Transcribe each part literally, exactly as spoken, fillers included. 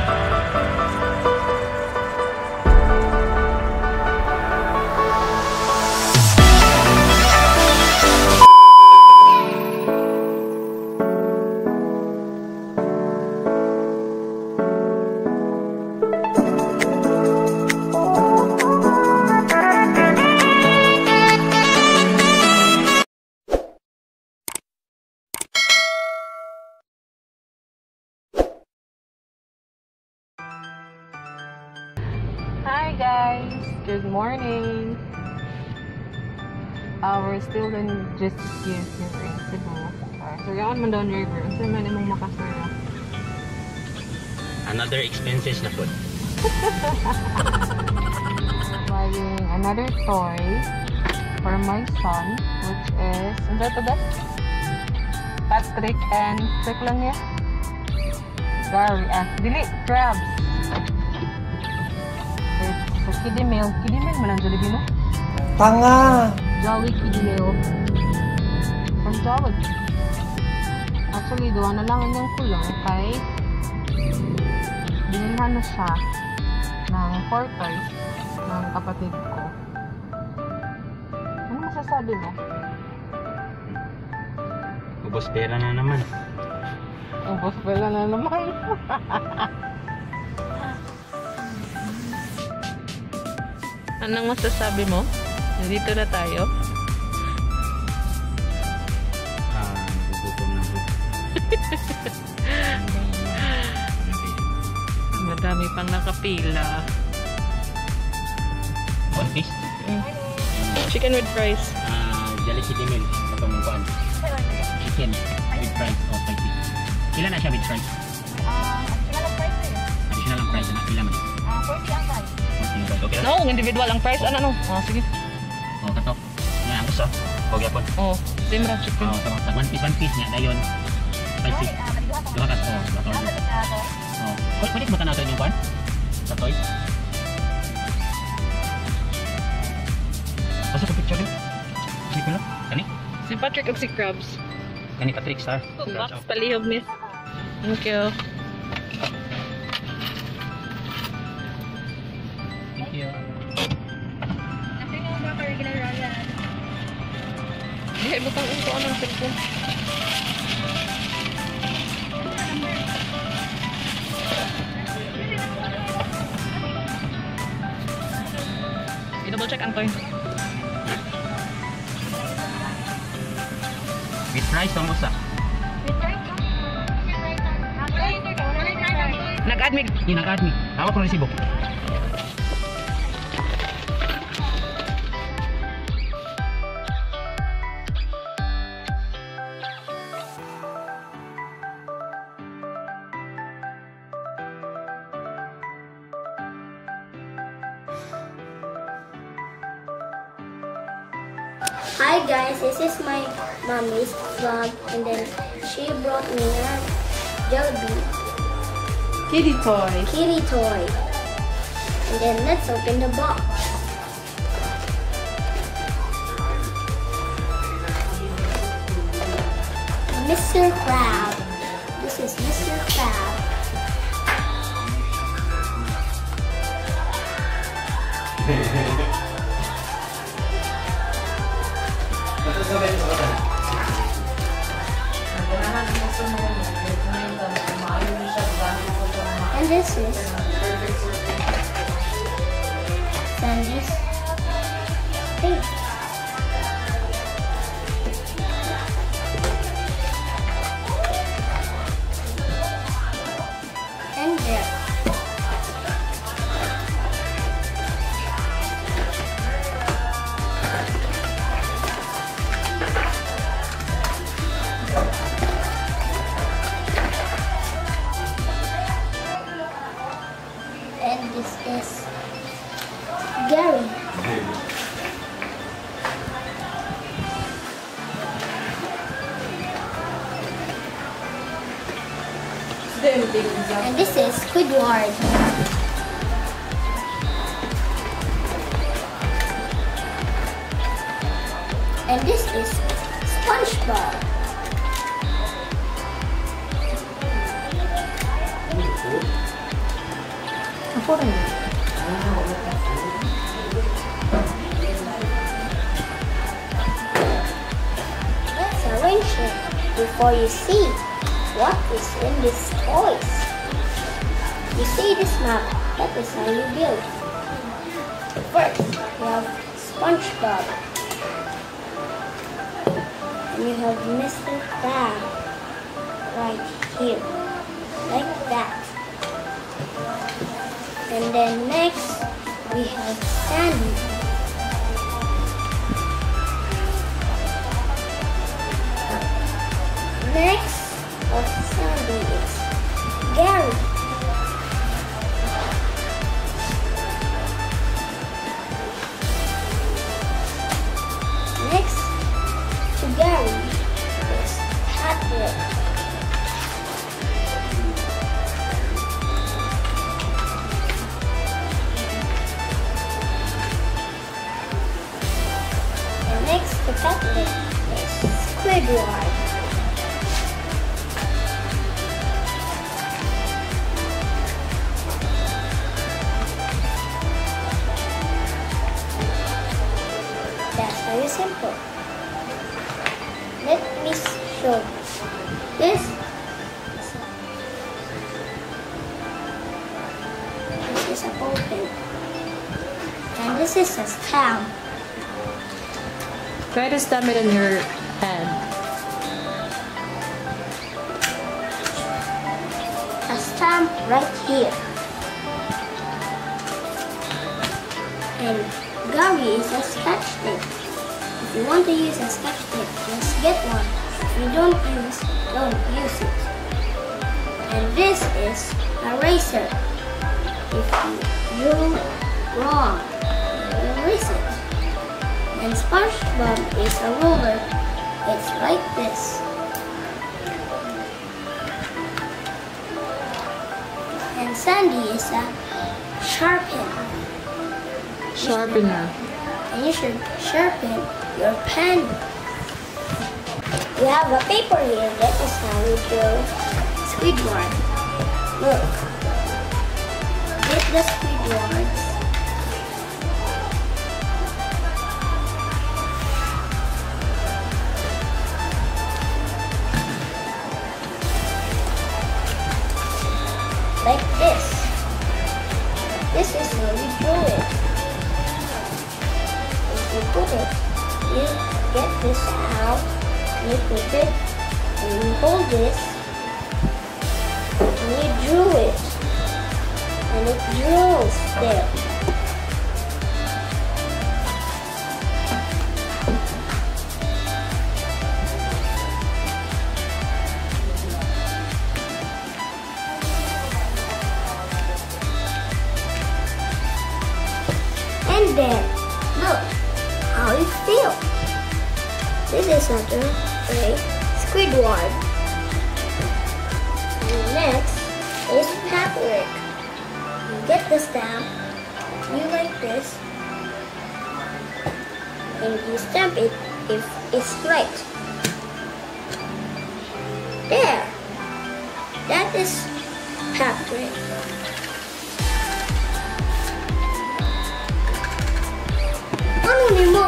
Hi guys, good morning. Uh, we're still in just here in Cebu. Uh, so yan man down river. Unsa man imong makasaya? Another expenses na food. Buying another toy for my son, which is ano to that? Patrick and check lang niya. Gary, ah, dili crabs. Sa kiddie meal. Kiddie meal man ang Jollibee, no? Tanga! Jolly kiddie meal. From Jolly. Actually, doon na lang yung kulang kay binilhan na siya ng four toys ng kapatid ko. Ano masasabi mo? Ubos pera na naman. Ubos pera na naman. Anong masasabi mo? Nandito na tayo. Ah, gugutom na po. Madami pang nakapila. One piece? Mm. Chicken with fries. Ah, Jolly Kiddie Meal. Katong kuan. Chicken with fries. Oh, spicy. Pila na siya with fries? Ah, additional ang price eh. Additional ang price na. Pila man? Ah, forty ang price. Okay lang? No, individual ang price. Ano no? Ah, sige. Oh, katok. Yan, ang gusto. Huwag yapon. Oh, same ra chicken. Oh, tama. Tag one piece, one piece niya. Dayon. Spicy. Ah, maligaw pa. Duha ka. Oh, duha ka. Ah, balik na ako. Oh. Pwede pwede mo tanaw yung kuan? Sa toy? Basta ka picture din? Hindi ko lang. Kani? Si Patrick ug si Krabs. Kani Patrick Star. Box palihog miss. Thank you. Thank you. Kasi nga ba ka regular Ryan? Dihay butang ito anong cellphone. I-double check ang toy. With price ang usa. With price ka? With price ka? Ah, price ka? Wala yung price ang price. Nag-add me. Ni nag-add me. Hawak ko ng resibo. Hi guys, this is my mommy's vlog, and then she brought me a Jollibee Kitty toy. kitty toy. And then let's open the box. Mister Crab. This is Mister Crab. And this is Sandy's face. And there. And this is Gary. And this is Squidward. And this is SpongeBob. put in it. Let's arrange it before you see what is in these toys. You see this map, that is how you build. First, you have SpongeBob. And you have Mister Crab right here, like that. And then next, we have Sandy. Next of Sandy is Gary. Next to Gary is Patrick. And next to Patrick is Squidward. That's very simple. Let me show you. This, this is a open, and this is a stamp. Try to stamp it in your hand. A stamp right here. And Gary is a sketch tape. If you want to use a sketch tape, just get one. If you don't use, don't use it. And this is a eraser. If you do wrong, you erase it. And SpongeBob is a ruler. It's like this. And Sandy is a sharpen. Sharpener. And you should sharpen your pen. We have a paper here. That is how we draw Squidward. Look. Get the Squidwards. Like this. This is how we draw it. You put it, you get this out, you put it, and you hold this, and you drew it, and it draws there. And then, look how it feels. This is another way Squidward. And next is Patrick. You get the stamp, you like this, and you stamp it if it's right. There. That is Patrick. Ano ni mo?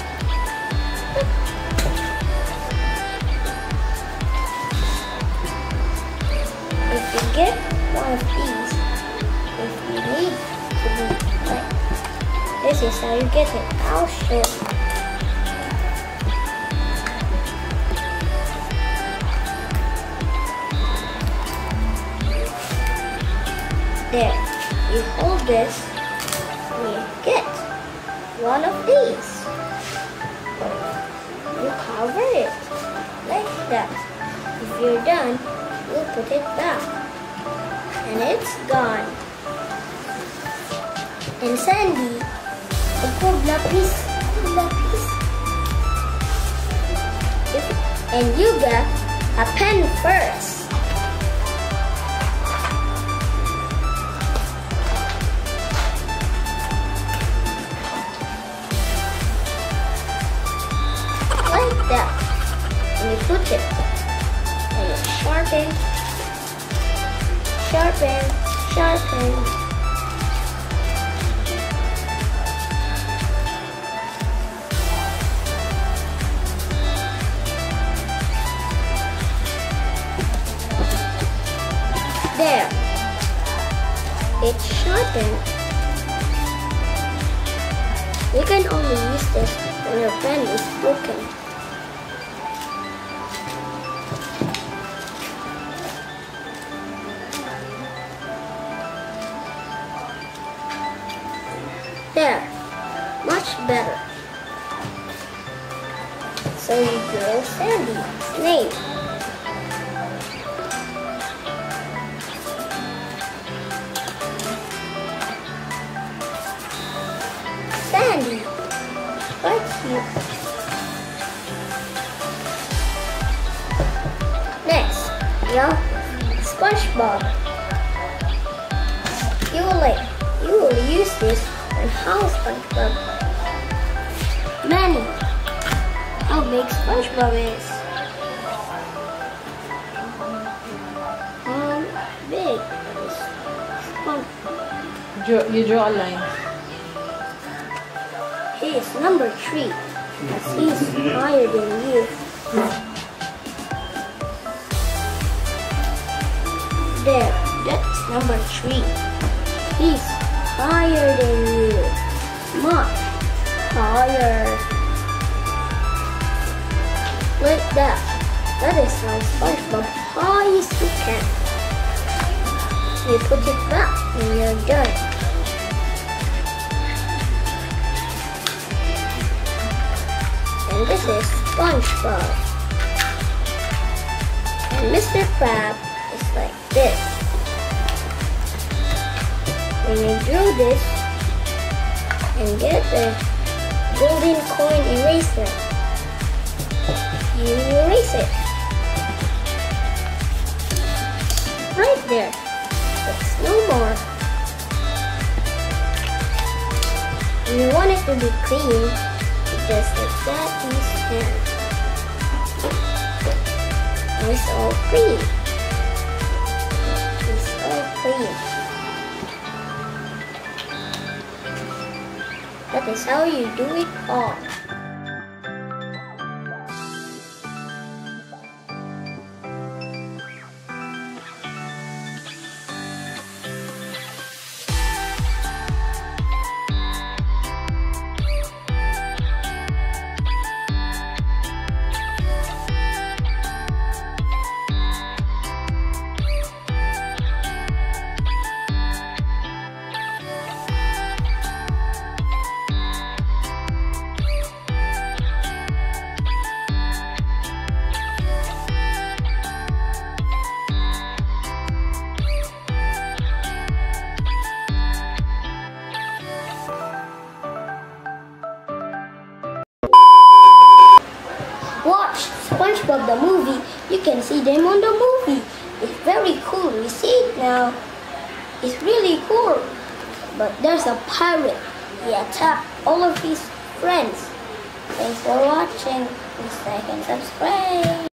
If you get one of these, if you need to be like this is how you get it. I'll show you. There. You hold this and you get one of these. You cover it like that. If you're done, you put it back. And it's gone. And Sandy, put lapis, lapis. And you got a pen first. That and you put it and you sharpen, sharpen, sharpen, There. It's shortened. You can only use this when your pen is broken. There. Much better. So you draw Sandy's name. Sandy, right here. Next, you have SpongeBob. You will like, you will use this and how SpongeBob. Manny, how big SpongeBob is? How big is SpongeBob? Draw, you draw a line. He is number three, as he is higher than you. There, that's number three. He's higher than you. Much higher. Like that. That is how SpongeBob high as you can. You put it back when you're done. And this is SpongeBob. And Mister Crab is like this. When you draw this and get the golden coin eraser, you erase it. Right there. It's no more. When you want it to be clean, just like that in his hand. Now it's all clean. It's all clean. That is how you do it all. Watch SpongeBob the movie. You can see them on the movie. It's very cool. We see it now. It's really cool. But there's a pirate. He attacked all of his friends. Thanks for watching. Please like and subscribe.